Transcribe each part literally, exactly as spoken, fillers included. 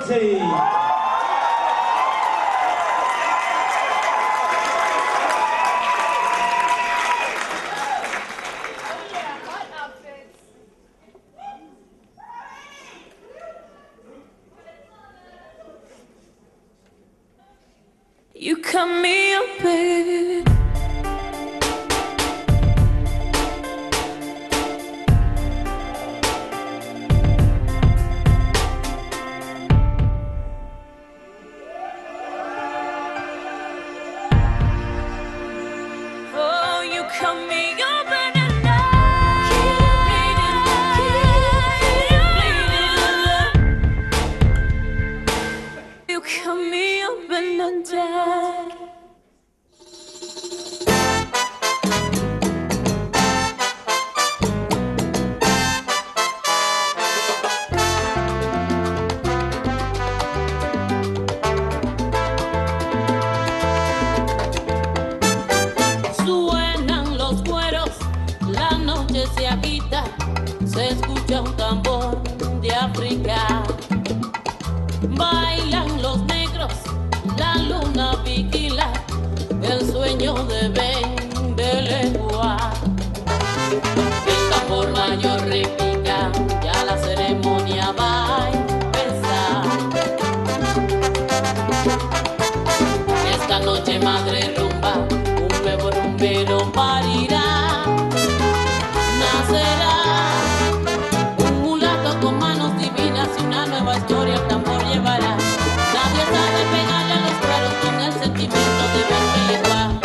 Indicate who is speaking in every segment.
Speaker 1: protein.
Speaker 2: You cut me up, baby. Oh, you cut me up and I know. You cut me up and I die. Se agita, se escucha un tambor de África. Bailan los negros, la luna vigila el sueño de Ben de Legua. El tambor mayor repica, ya la ceremonia va a empezar. Esta noche madre rumba, un nuevo rumbero parirá. Un mulato con manos divinas y una nueva historia el tambor llevará. Nadie sabe pegarle a los cueros con el sentimiento de verme igual.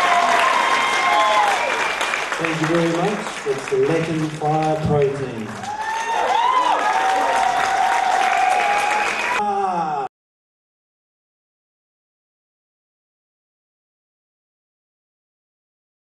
Speaker 1: Thank you very much. It's the Legend Fire Protein.